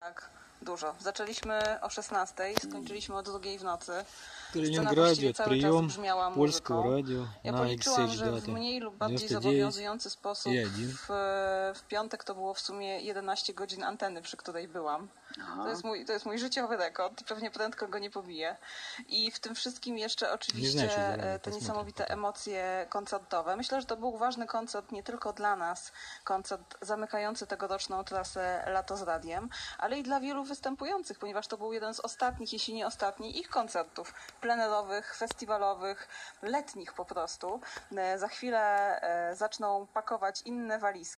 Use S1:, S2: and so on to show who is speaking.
S1: Tak, dużo. Zaczęliśmy o 16, skończyliśmy o 2 w nocy.
S2: В Калининграде прием польского радио
S1: Ja
S2: на
S1: policzyłam,
S2: XH
S1: że w
S2: дата
S1: mniej lub bardziej
S2: 99
S1: zobowiązujący sposób
S2: и 1.
S1: w piątek to było w sumie 11 godzin anteny, przy której byłam. To jest mój życiowy rekord i pewnie prędko go nie pobiję. I w tym wszystkim jeszcze oczywiście te niesamowite emocje koncertowe. Myślę, że to był ważny koncert nie tylko dla nas, koncert zamykający tegoroczną trasę Lato z Radiem, ale i dla wielu występujących, ponieważ to był jeden z ostatnich, jeśli nie ostatni, ich koncertów plenerowych, festiwalowych, letnich po prostu. Za chwilę zaczną pakować inne walizki.